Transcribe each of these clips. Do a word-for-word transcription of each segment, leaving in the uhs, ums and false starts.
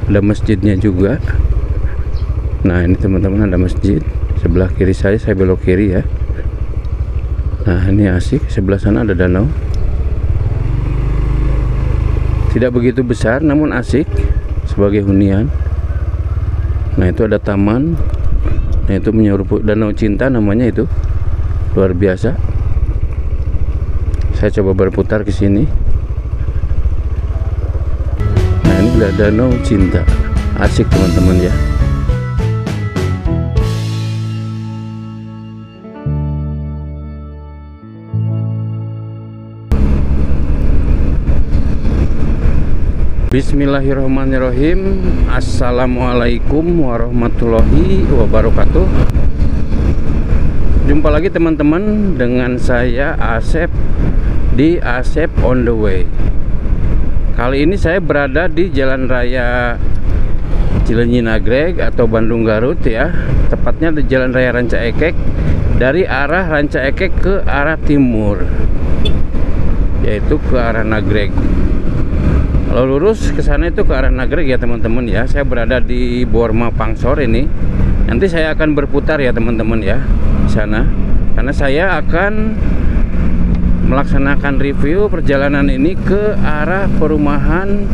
ada masjidnya juga. Nah ini teman-teman, ada masjid sebelah kiri saya, saya belok kiri ya. Nah ini asik, sebelah sana ada danau, tidak begitu besar namun asik sebagai hunian. Nah itu ada taman. Nah itu menyerupai Danau Cinta namanya, itu luar biasa. Saya coba berputar ke sini. Nah ini ada Danau Cinta, asik teman-teman ya. Bismillahirrahmanirrahim. Assalamualaikum warahmatullahi wabarakatuh. Jumpa lagi teman-teman dengan saya Asep di Asep on the way. Kali ini saya berada di Jalan Raya Cileunyi Nagreg atau Bandung Garut ya. Tepatnya di Jalan Raya Ranca Ekek, dari arah Ranca Ekek ke arah timur, yaitu ke arah Nagreg. Kalau lurus ke sana itu ke arah Nagreg ya teman-teman ya. Saya berada di Borma Pangsor ini. Nanti saya akan berputar ya teman-teman ya di sana, karena saya akan melaksanakan review perjalanan ini ke arah perumahan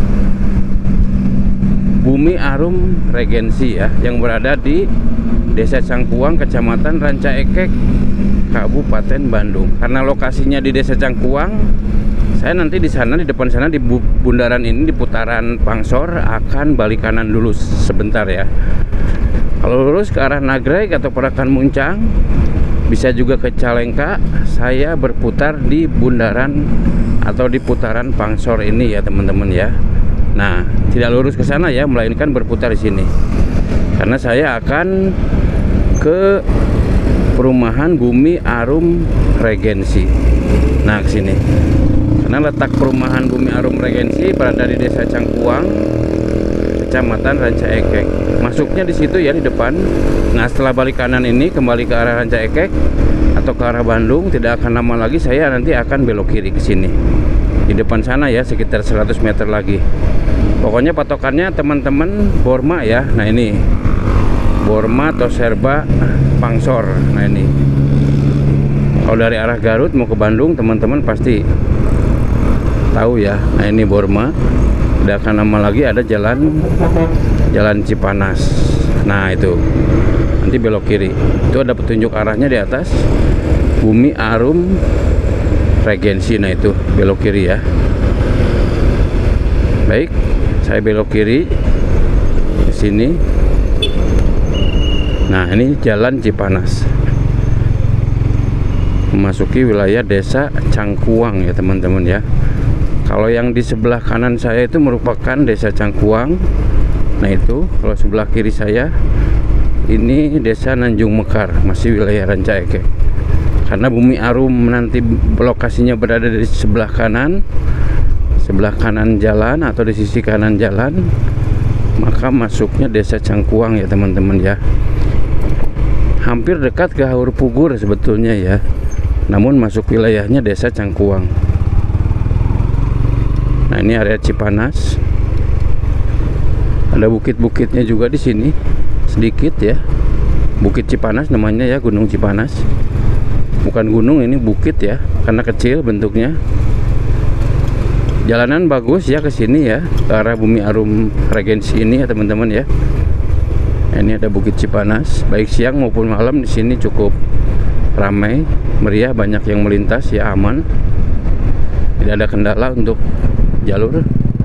Bumi Arum Regensi ya, yang berada di Desa Cangkuang, Kecamatan Ranca Ekek, Kabupaten Bandung. Karena lokasinya di Desa Cangkuang, saya nanti di sana, di depan sana, di bundaran ini, di putaran Pangsor, akan balik kanan dulu sebentar ya. Kalau lurus ke arah Nagreg atau Parakan Muncang, bisa juga ke Calengka, saya berputar di bundaran atau di putaran Pangsor ini ya teman-teman ya. Nah, tidak lurus ke sana ya, melainkan berputar di sini. Karena saya akan ke perumahan Bumi Arum Regensi. Nah, ke sini. Karena letak perumahan Bumi Arum Regensi berada di Desa Cangkuang, Kecamatan Ranca Ekek. Masuknya di situ ya, di depan. Nah, setelah balik kanan ini kembali ke arah Ranca Ekek atau ke arah Bandung, tidak akan lama lagi saya nanti akan belok kiri ke sini. Di depan sana ya, sekitar seratus meter lagi. Pokoknya patokannya teman-teman Borma ya. Nah, ini Borma atau Serba Pangsor. Nah, ini. Kalau dari arah Garut mau ke Bandung, teman-teman pasti tahu ya. Nah ini Borma. Tidak akan lama lagi ada jalan Jalan Cipanas. Nah itu, nanti belok kiri. Itu ada petunjuk arahnya di atas, Bumi Arum Regensi. Nah itu belok kiri ya. Baik, saya belok kiri di sini. Nah ini Jalan Cipanas, memasuki wilayah Desa Cangkuang ya teman-teman ya. Kalau yang di sebelah kanan saya itu merupakan Desa Cangkuang. Nah itu, kalau sebelah kiri saya ini Desa Nanjung Mekar, masih wilayah Ranca Ekek. Karena Bumi Arum nanti lokasinya berada di sebelah kanan, sebelah kanan jalan atau di sisi kanan jalan, maka masuknya Desa Cangkuang ya teman-teman ya. Hampir dekat ke Haur Pugur sebetulnya ya, namun masuk wilayahnya Desa Cangkuang. Nah ini area Cipanas, ada bukit-bukitnya juga di sini sedikit ya. Bukit Cipanas namanya ya, Gunung Cipanas. Bukan gunung, ini bukit ya, karena kecil bentuknya. Jalanan bagus ya ke sini ya, ke arah Bumi Arum Regensi ini ya teman-teman ya. Ini ada Bukit Cipanas, baik siang maupun malam di sini cukup ramai, meriah, banyak yang melintas ya, aman. Tidak ada kendala untuk jalur.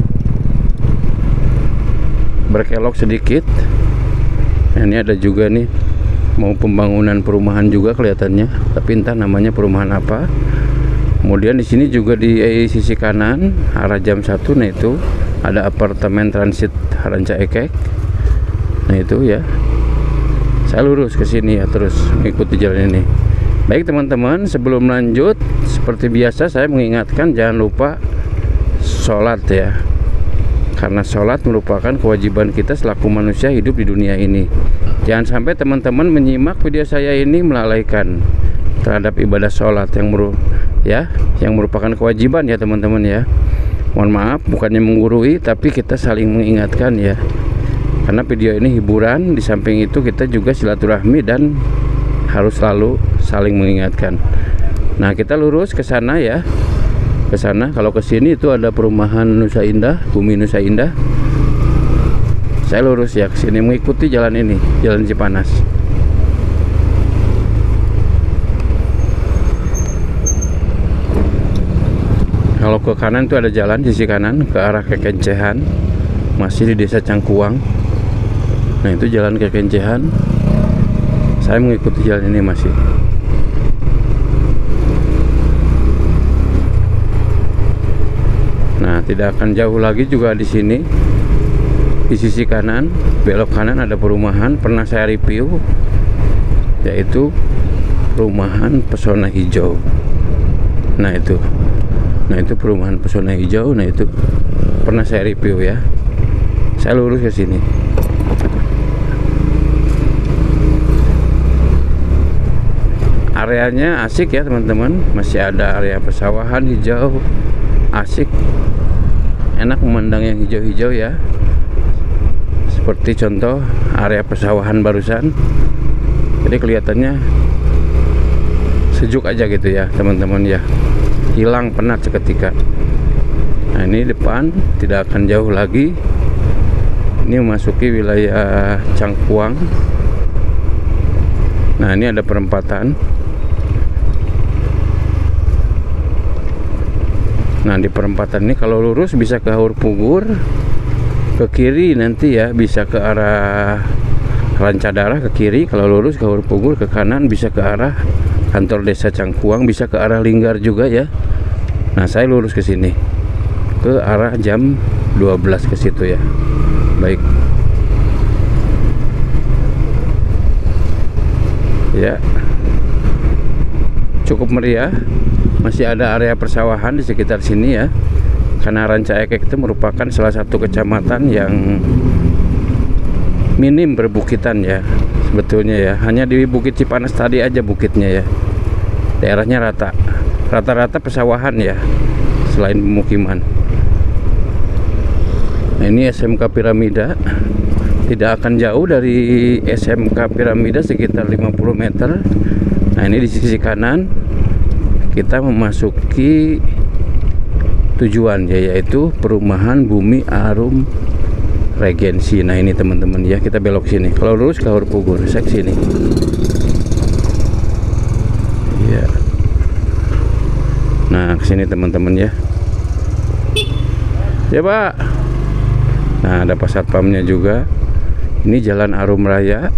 Berkelok sedikit. Ini ada juga nih, mau pembangunan perumahan juga kelihatannya, tapi entah namanya perumahan apa. Kemudian di sini juga di sisi kanan arah jam satu, nah itu ada apartemen transit Ranca Ekek. Nah itu ya. Saya lurus ke sini ya, terus mengikuti jalan ini. Baik teman-teman, sebelum lanjut seperti biasa saya mengingatkan jangan lupa sholat ya, karena sholat merupakan kewajiban kita selaku manusia hidup di dunia ini. Jangan sampai teman-teman menyimak video saya ini melalaikan terhadap ibadah sholat yang meru ya yang merupakan kewajiban ya teman-teman ya. Mohon maaf, bukannya menggurui, tapi kita saling mengingatkan ya. karena video ini hiburan. Di samping itu kita juga silaturahmi dan harus selalu saling mengingatkan. Nah, kita lurus ke sana ya, ke sana. Kalau ke sini itu ada perumahan Nusa Indah, Bumi Nusa Indah. Saya lurus ya ke sini, mengikuti jalan ini, Jalan Cipanas. Kalau ke kanan itu ada jalan sisi kanan ke arah Kekencehan, masih di Desa Cangkuang. Nah, itu jalan Kekencehan. Saya mengikuti jalan ini masih. Nah, tidak akan jauh lagi juga di sini. Di sisi kanan, belok kanan ada perumahan pernah saya review, yaitu perumahan Pesona Hijau. Nah, itu. Nah, itu perumahan Pesona Hijau. Nah, itu pernah saya review ya. Saya lurus ke sini. Areanya asik ya teman-teman, masih ada area persawahan hijau, asik, enak memandang yang hijau-hijau ya. Seperti contoh area persawahan barusan, jadi kelihatannya sejuk aja gitu ya teman-teman ya, hilang penat seketika. Nah, ini depan tidak akan jauh lagi, ini memasuki wilayah Cangkuang. Nah, ini ada perempatan. Nah, di perempatan ini kalau lurus bisa ke Haur Pugur, ke kiri nanti ya bisa ke arah Rancadarah ke kiri. Kalau lurus ke Haur Pugur, ke kanan bisa ke arah kantor Desa Cangkuang, bisa ke arah Linggar juga ya. Nah, saya lurus ke sini ke arah jam dua belas ke situ ya. Baik. Ya. Cukup meriah. Masih ada area persawahan di sekitar sini ya. Karena Ranca Ekek itu merupakan salah satu kecamatan yang minim berbukitan ya sebetulnya ya. Hanya di Bukit Cipanas tadi aja bukitnya ya. Daerahnya rata. Rata-rata persawahan ya, selain pemukiman. Nah, ini S M K Piramida. Tidak akan jauh dari S M K Piramida, sekitar lima puluh meter. Nah, ini di sisi kanan kita memasuki tujuan ya, yaitu perumahan Bumi Arum Regensi. Nah, ini teman-teman ya, kita belok sini. Kalau lurus ke Haur Pugur, saya ke sini. Ya. Nah, ke sini teman-teman ya. Ya, Pak. Nah, ada pas satpamnya juga. Ini Jalan Arum Raya.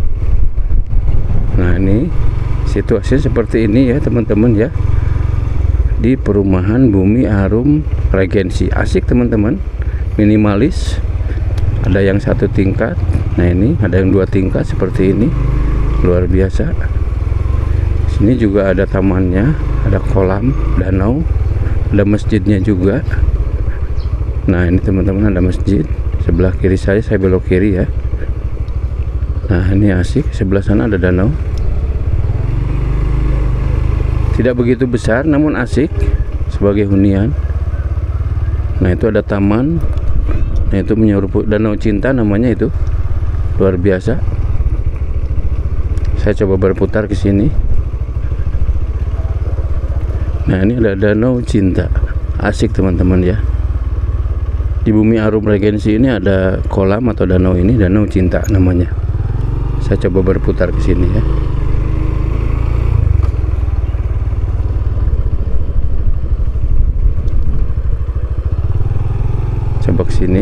Nah, ini situasi seperti ini ya teman-teman ya, di perumahan Bumi Arum Regensi. Asik teman-teman, minimalis, ada yang satu tingkat. Nah, ini ada yang dua tingkat seperti ini, luar biasa. Sini juga ada tamannya, ada kolam, danau, ada masjidnya juga. Nah, ini teman-teman ada masjid sebelah kiri saya, saya belok kiri ya. Nah, ini asik, sebelah sana ada danau. Tidak begitu besar namun asik sebagai hunian. Nah, itu ada taman. Nah, itu menyerupai Danau Cinta namanya itu. Luar biasa. Saya coba berputar ke sini. Nah, ini ada Danau Cinta. Asik teman-teman ya. Di Bumi Arum Regensi ini ada kolam atau danau, ini Danau Cinta namanya. Saya coba berputar ke sini ya. Coba ke sini.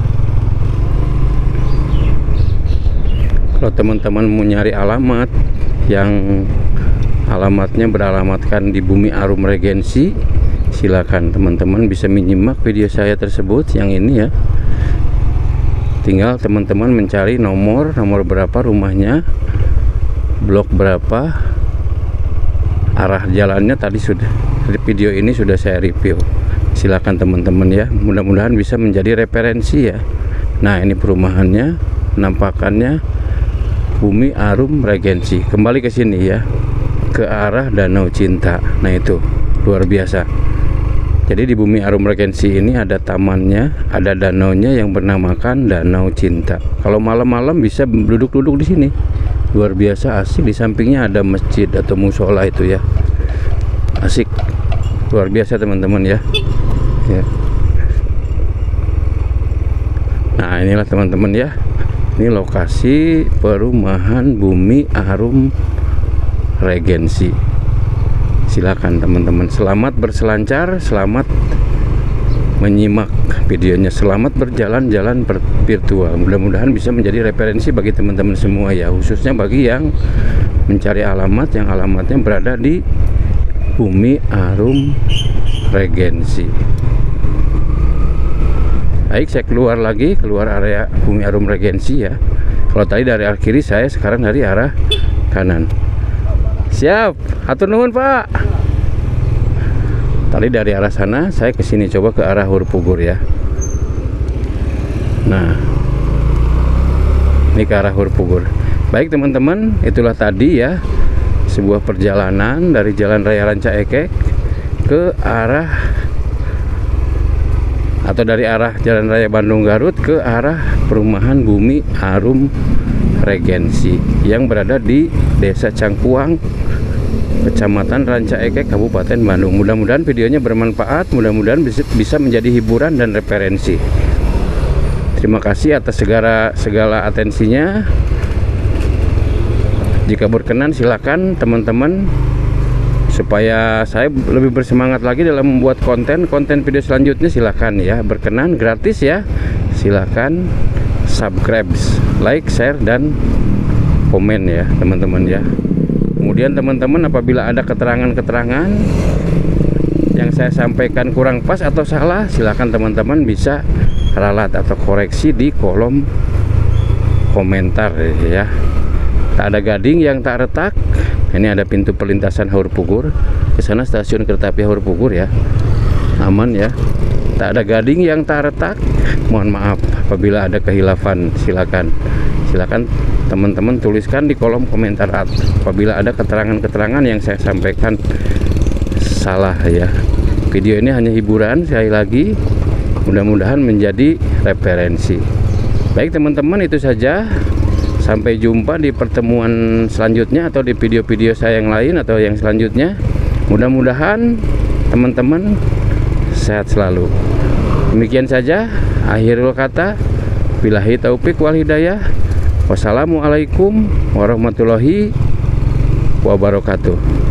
Kalau teman-teman mau nyari alamat yang alamatnya beralamatkan di Bumi Arum Regensi, silakan teman-teman bisa menyimak video saya tersebut yang ini ya. Tinggal teman-teman mencari nomor nomor berapa rumahnya, blok berapa, arah jalannya tadi sudah di video ini sudah saya review. Silakan teman-teman ya, mudah-mudahan bisa menjadi referensi ya. Nah, ini perumahannya, penampakannya Bumi Arum Regensi. Kembali ke sini ya, ke arah Danau Cinta. Nah, itu luar biasa. Jadi di Bumi Arum Regensi ini ada tamannya, ada danaunya yang bernamakan Danau Cinta. Kalau malam-malam bisa duduk-duduk di sini. Luar biasa asik. Di sampingnya ada masjid atau musola itu ya. Asik. Luar biasa teman-teman ya. Ya. Nah, inilah teman-teman ya. Ini lokasi perumahan Bumi Arum Regensi. Silakan teman-teman, selamat berselancar, selamat menyimak videonya, selamat berjalan-jalan virtual. Mudah-mudahan bisa menjadi referensi bagi teman-teman semua ya, khususnya bagi yang mencari alamat yang alamatnya berada di Bumi Arum Regensi. Baik, saya keluar lagi, keluar area Bumi Arum Regensi ya. Kalau tadi dari arah kiri, saya sekarang dari arah kanan. Siap, atur nuhun Pak. Tadi dari arah sana saya ke sini, coba ke arah Hurpugur ya. Nah, ini ke arah Hurpugur. Baik teman-teman, itulah tadi ya sebuah perjalanan dari Jalan Raya Ranca Ekek ke arah atau dari arah Jalan Raya Bandung Garut ke arah perumahan Bumi Arum Regensi yang berada di Desa Cangkuang, Kecamatan Ranca Ekek, Kabupaten Bandung. Mudah-mudahan videonya bermanfaat, mudah-mudahan bisa menjadi hiburan dan referensi. Terima kasih atas segala segala atensinya. Jika berkenan silakan teman-teman, supaya saya lebih bersemangat lagi dalam membuat konten konten video selanjutnya. Silakan ya, berkenan, gratis ya. Silakan subscribe, like, share, dan komen ya teman-teman ya. Kemudian teman-teman, apabila ada keterangan-keterangan yang saya sampaikan kurang pas atau salah, silakan teman-teman bisa ralat atau koreksi di kolom komentar ya. Tak ada gading yang tak retak. Ini ada pintu perlintasan Hurpugur. Ke sana stasiun kereta api Hurpugur ya. Aman ya. Tak ada gading yang tak retak. Mohon maaf apabila ada kehilafan. Silakan silakan teman-teman tuliskan di kolom komentar apabila ada keterangan-keterangan yang saya sampaikan salah ya. Video ini hanya hiburan, sekali lagi, mudah-mudahan menjadi referensi. Baik teman-teman, itu saja. Sampai jumpa di pertemuan selanjutnya atau di video-video saya yang lain atau yang selanjutnya. Mudah-mudahan teman-teman sehat selalu. Demikian saja akhirul kata. Billahi taufik wal hidayah. Wassalamualaikum warahmatullahi wabarakatuh.